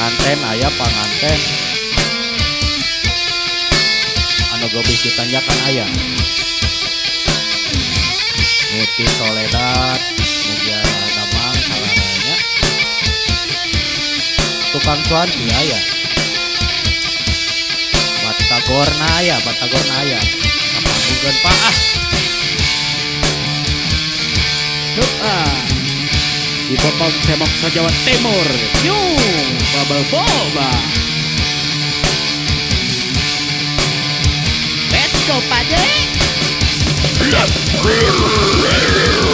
Panganten aya panganten anu gobi tanjakan aya Muti Soledad Mugia Damang salaranya tukang cuanki aya Batagorna aya kapanggugan Pak si Bambang Semok Jawa Timur yung Bubble Boba. Let's go Pade.